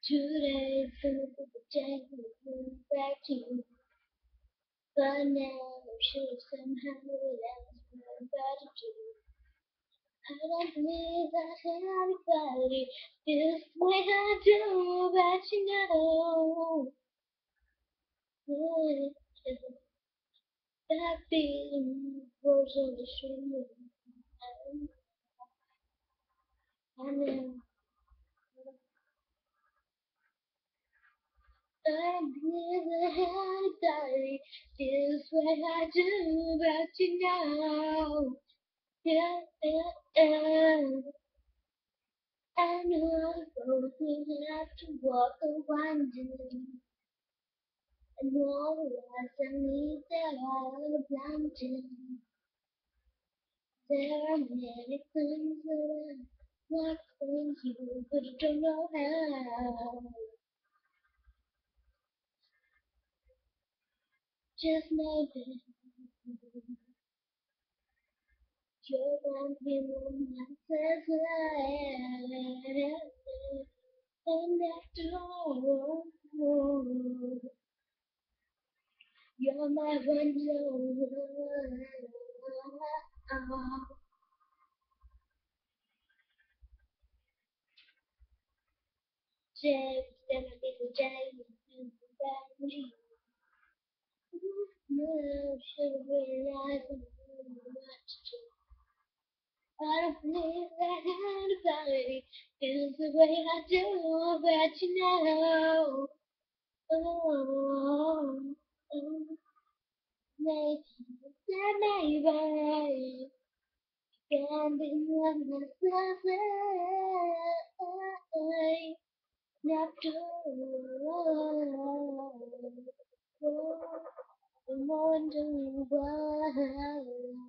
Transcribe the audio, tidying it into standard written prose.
Today's gonna be the day we move back to you. But now I'm sure somehow that's what I'm about to do. I don't believe that everybody feels the way I do, but you know, yeah, that feeling was on the street. I know. I never had anybody feels what I do, but you know, yeah, yeah, yeah. I know I'm going have to walk a winding, and all the lies I need that are blinding. There are many things that I want from you, but I don't know how. Just maybe. You're gonna be my pleasure, and after all, you're my one love. James, gonna be the James, and the family. No, should realize I'm what to do. I don't believe that anybody feels the way I do, but you know. Oh, oh, maybe, yeah, maybe, can be one myself. Not to I wonder why.